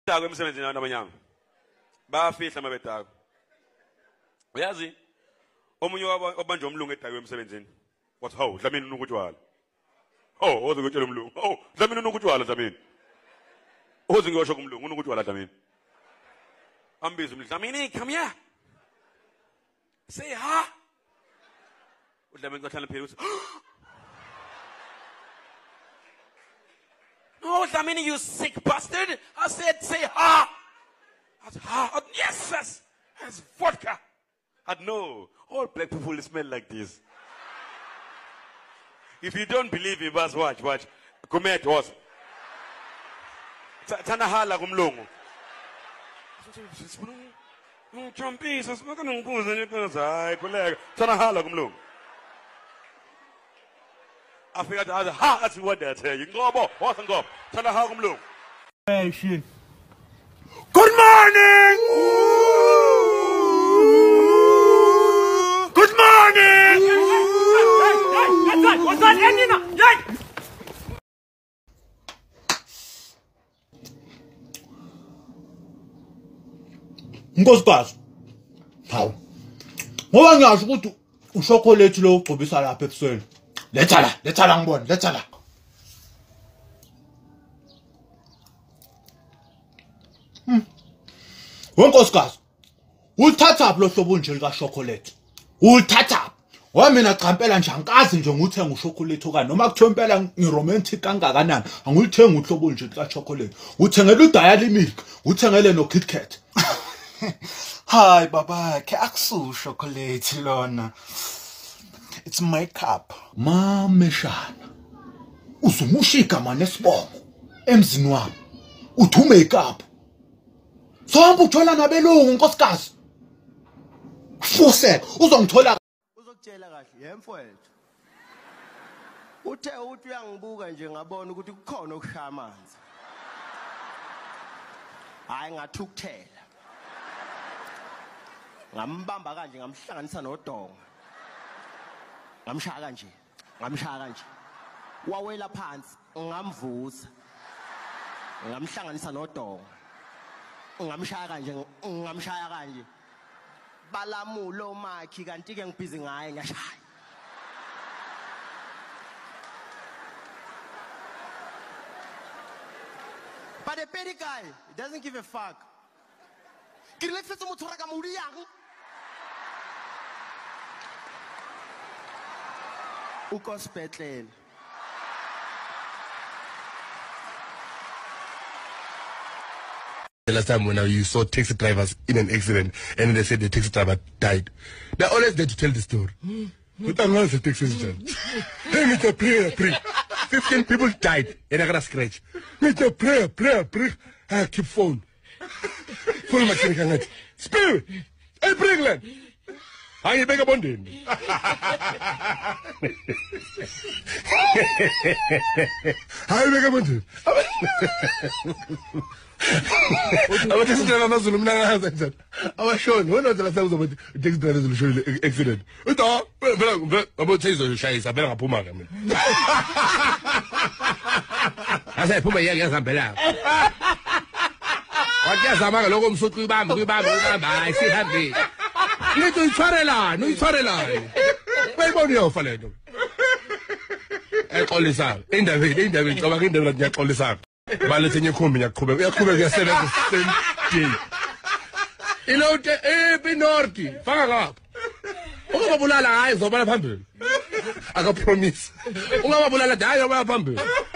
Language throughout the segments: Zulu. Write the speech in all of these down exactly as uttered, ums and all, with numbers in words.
Tako emsebenzini abantu abanyanga. Bayafihla mabetako. Uyazi? Omunye wabanje umlungu edakwe emsebenzini. Wathi, "Hawu, Dlamini unukutshwala." Oh, oze ngitshela umlungu. Oh, Dlamini unukutshwala Dlamini. Oze ngiyosho kumlungu unukutshwala Dlamini. Ambiza umlungu, "Dlamini, come here. Say ha." Udlamini ngathana phela uthi, "No, Dlamini, you sick bastard. I said say ha." I said, "Ha, yes, yes. That's vodka." I said, "No, all black people smell like this." If you don't believe me, bas watch, watch. Kumet was. Tana hala kumlungu. Trumpisa, smoke no booze and you can say, colleague. Tana hala kumlungu. I figured out ha, that's what they tell you. Go up, what's and go. Tana hala kumlungu. Hey, shit. Good morning! Good morning! What's that? What's that? Enina! Yay! Nkosikazi. Hawu. Ngoba ngiyasho ukuthi ushokolate lo ugcobisa lapha ebusweni. Letha la, letha la ngibone, letha la. Hmm. Wenkosikazi. Ulithatha lo hlobo nje lika chocolate. Ulithatha. Wa mina champela nje angikazi nje nguthenga ushokolate okanye noma kuthiwa impela ngiromantic kangakanani angulithenga uhlobo nje lika chocolate. Uthengela uDiary Milk, uthengele no Kit Kat. Hi baba, ke akusu chocolate lona. It's my cup. Mameshana. Usumushika manje sibongo emzini wami. Uthi umakeup. Sonke uthola nabelungu nkosikazi. Fuse uzongithola uzokutshela kahle yemfowethu. Uthe uthi uyangibuka nje ngabona ukuthi kukhona okushaya amanzi. Hayi ngathi ukuthela. Ngambamba kanje ngamhlanganisa nodonga. Ngamshaya kanje, ngamshaya kanje. Wawela phansi, ngamvusa. Ngamhlanganisa nodonga. Ngamshaya kanje, ngamshaya kanje. Balamulo makhi kanti ke ngibhizi ngaye ngiyashaya. But the petty guy, he doesn't give a fuck. Ke le fetsa motho raka muri yang. Ukospetlele. The last time when you saw taxi drivers in an accident and they said the taxi driver died, they're always there to tell the story. But I'm not a taxi accident. Hey, Mister Prayer, pray. Fifteen people died and I got a scratch. Mister Prayer, prayer, pray. I keep phone. Full mechanic. Spirit. Hey, Brigland. How you beg a bonding? How you beg a bonding? I was just telling us to I was showing one of the last times about the taxi drivers will show you accident. It's all about says the shy is a better puma. I said, Puma, yes, I'm better. What guess I'm a logo so good. I see happy. Little Charela, no Charela. Where about your fellow? All this out. In the way, in the way, come in the all this out. Balance you come in your cover. You're coming yourself at the same day. You know, eh, be naughty. Fang up. Unga mabulala eyes over pambu. I got promise. Unga mabulala die over pambu.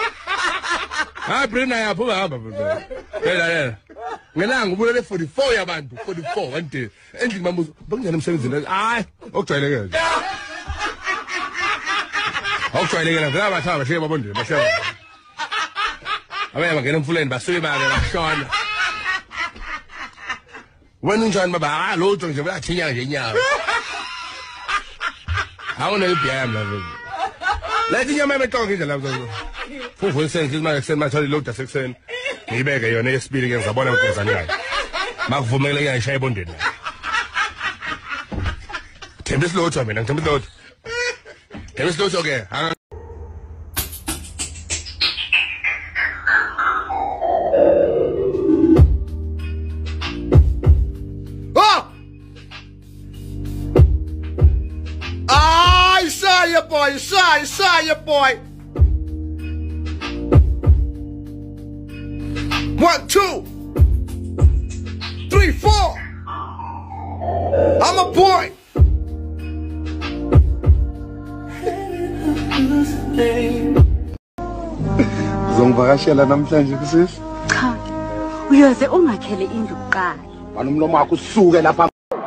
I bring I put up. Yeah, Ngelang ubulele forty-four yabantu, forty-four one day. Ending mamu bangena emsebenzini. Hayi, okujwayelekile. Okujwayelekile phela abathaba bashiye babondile, bashiye. Abaye bangena emfuleni basuke babe bashona. Wena unjani baba? Ah, lutho nje bayathinya nje inyawo. Awuna ibiyam la vele. Lethi inyama emeqonke nje lapho. Fufu senze imali ekseni mathali load sekseni. Ngibeke yona yesibili ke ngizabona unkosana yayo. Makuvumele yayishaya ebondeni. Themba isilotho mina, ngithemba isilotho. Themba isilotho ke. shy, shy, shy, boy. One, two, three, four. I'm a boy. Uzongivakashela namhlanje kusisi? Cha. Uyoze ungakhele indlu kuqala. Banomlomo wakho usuke lapha.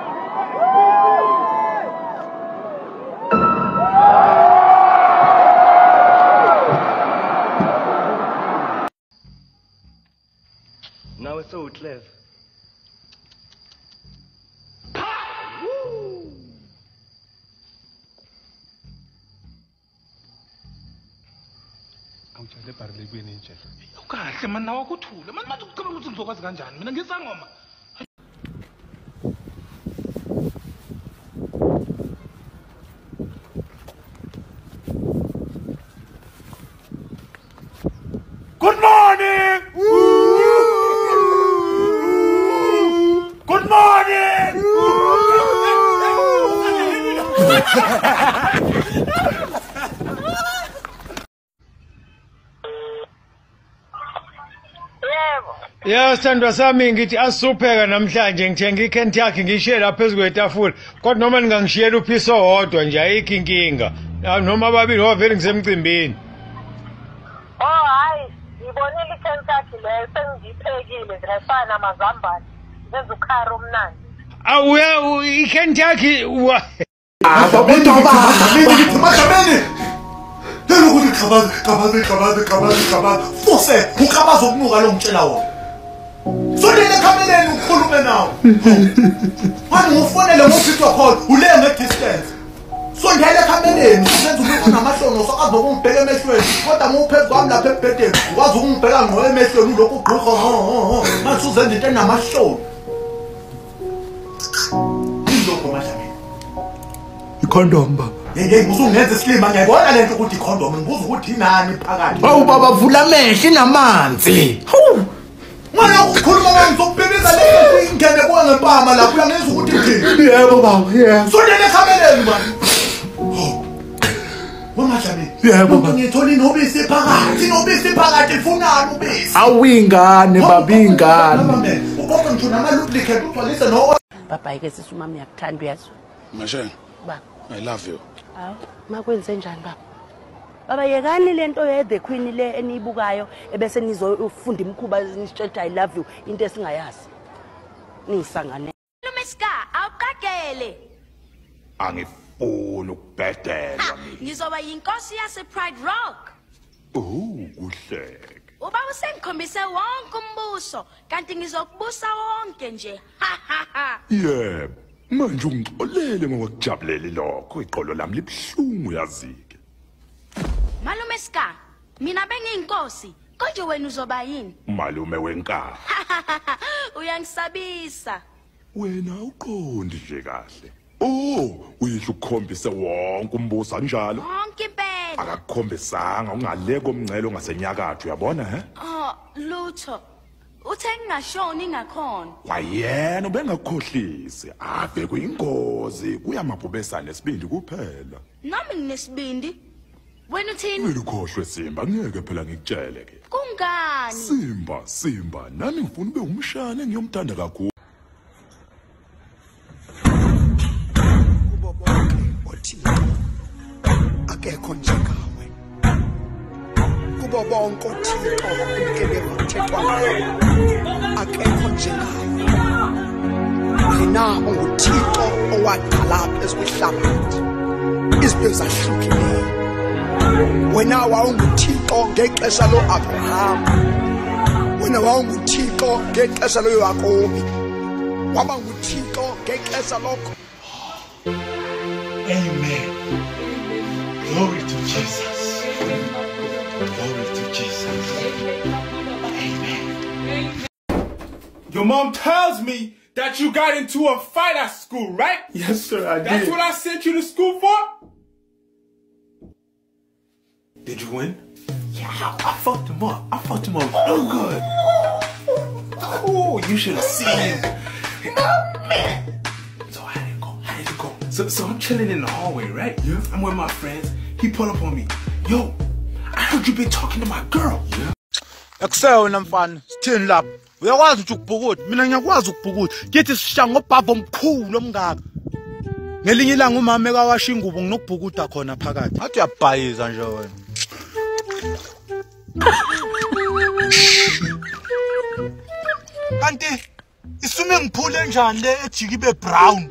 Now it's so clever. Awujale barlekweni nje. Ukahle mana wakuthule. Manje manje ucabanga ukuthi ngizokwazi kanjani? Mina ngisangoma. Good morning! Good morning! Yeah, sithandwa sami ngithi asupheka namhlanje ngithenga iKentucky ngishiye lapha phezulu kwetafula. Kodwa noma ningangishiyela uphisa owodwa nje ayikho inkinga. Noma babili ovele ngisemcimbini. Oh hayi, ngibonile iKentucky leyo sengiyiphekile ngifana namazambane. Ngenza ukhari omnandi. Awu iKentucky wa. Ababeni ababeni ababeni. Lelo ukuthi khabazi khabazi khabazi khabazi khabazi. Fuse ukhabazi okunuka lo ngitshela wona. Sonele kameleni ukhulume nawe. Manje ngofonele ngofitwa call ule nge-distance. Sondele kameleni usenza umuntu namahlono sokwazi ukungibheka emehlweni. Kodwa nguphezu kwami lapha ebhedeni ukwazi ukungibheka ngqo emehlweni ulokhu ugqoqa ho ho. Manje uzenza into enamahlono. Indoko manje. Ikondom ba. Hey, usungenza isilima ngiyabona lento ukuthi ikondom ngibuza ukuthi inani phakathi. Awu baba vula amehlo inamanzi. Hawu. Manje ukukhuluma ngami ngizokubhebeza lento ingene kuwe ngempama lapho uyangeza ukuthi uthini? Yebo baba, yebo. Sondele kameleni bani. Wamajani. Yebo baba. Ngithola inobisi phakathi, inobisi phakathi ifunani ubisi. Awingane baba ingane. Ukhona nje nama-lubricant ugcwalise no. Baba yike sisi umama uyakuthanda uyazwa. Mashane, Baba. I love you. Hawu, makwenze njani baba? Baba yekani lento ye the queen le eniyibukayo ebese nizofunda imkhuba nisitshela I love you into esingayazi. Ningisangane. Lumeska, awuqagele. Angifuni ukubhedelwa mina. Ngizoba yinkosi yase Pride Rock. Oh, kuhleke. Uba usengikhombise wonke umbuso, kanti ngizokubusa wonke nje. Ha ha ha. Yebo. Manje ungixolele ngokujabulela lokho iqolo lami libhlungu yazike. Malume Ska, mina bengiyinkosi, konje wena uzoba yini? Malume wenkaba. Uyangisabisa. Wena uqondi nje kahle. Oh, uyihlo ukukhombise wonke umbuso kanjalo. Wonke impela. Akakukhombisanga ungaleko omncele ongasenyakatho uyabona he? Oh, lutho. Uthe ngingashoni ngakhona. Wayena ubengakhohlisi ave kuyingozi kuyamabhubesana nesibindi kuphela. Nami nginesibindi. Wena uthini? Wena ukhohlwe Simba ngeke phela ngikutshele ke. Kungani? Simba, Simba, nami ngifuna ube umshane ngiyomthanda kakhulu. Kubo bonke othile akekho njengawe. Kubo bonke othixo umkelelo uthethwa ngayo akekho njengawe. Wena unguthixo owadala phezu kwehlabathi izinto ezahlukileyo. Wena wawunguthixo ngexesha lo-Abraham. Wena wawunguthixo ngexesha lo-Yakobi. Waba nguthixo ngexesha lokho. Amen. Glory to Jesus. Glory to Jesus. Amen. Your mom tells me that you got into a fight at school, right? Yes, sir, I did. That's what I sent you to school for? Did you win? Yeah, I fucked him up. I fucked him up real good. Oh, you should have seen him. So how did it go? How did it go? So, so I'm chilling in the hallway, right? Yeah. I'm with my friends. he pulled up on me. Yo, I heard you been talking to my girl. Akusewona mfana, sithini lapha? Uyakwazi ukuthi ukubhukuda? Mina ngiyakwazi ukubhukuda. Ngithi sisha ngobhava omkhulu omngaka. Ngelinye ilanga umama ekawasha ingubo nginokubhukuda khona phakathi. Athi uyabhayiza nje wena. Kanti isume ngiphule njani le ejikibe brown?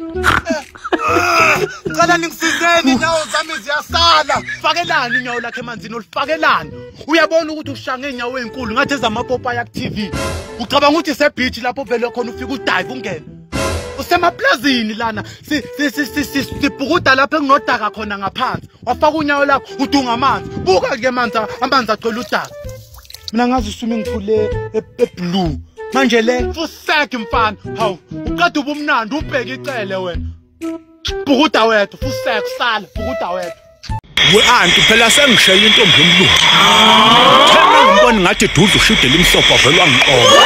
Cala ningisizeni inyawo zami ziyasala. Fakelani inyawo lakhe emanzini olifakelani. Uyabona ukuthi ushange inyawo ezinkulu ngathi ezamapopa yak T V. Ucabanga ukuthi ise beach lapho vele khona ufika udive ungene. Usemaplazini lana si si si si sibhukuda lapha enginodaka khona ngaphansi. Wafaka unyawo lakho udunga amanzi. Buka ke amanzi amanzi acela udaka. Mina ngazi isume ngiphule eblue. Manje le fuseke mfana. Hawu, uqeda ubumnandi ubheke icele wena. Bhukuda wethu fuseke sala bhukuda wethu. We anti phela sengishela intombi yomlungu. Thema ngibona ngathi dudlu ushide limhlophe avelwa ngiqobo.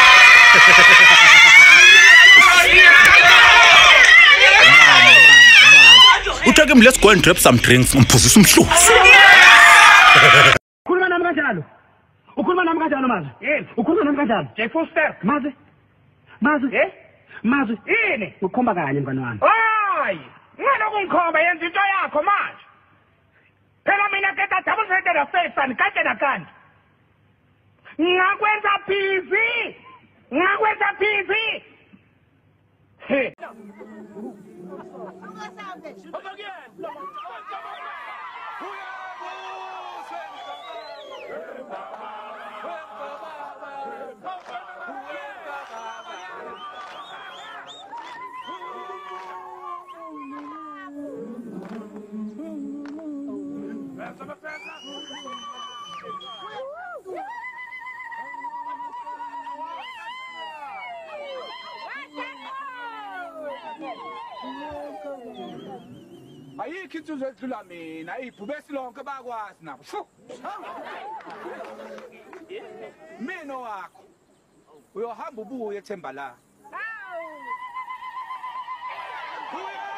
Utake let's go and grab some drinks ngimphuzisa umhluzi. Ukhuluma nami kanjalo. Ukhuluma nami kanjalo mazi? Yini? Ukhuluma nami kanjalo? J Foster. Mazi? Mazi? Eh? Mazi? Yini? Ukhomba kanye mngani wami. Hayi! Ngaloku ngikhomba yenza into yakho manje. Phela mina ke double sided affairs anikahle nakanti. Ngakwenza busy. Ngakwenza busy. Hey. Ayikho insizwe edlula mina ibhubesi lonke bakwazi nabo. Mina wakho uyohamba ubuye ethemba la. Hawu.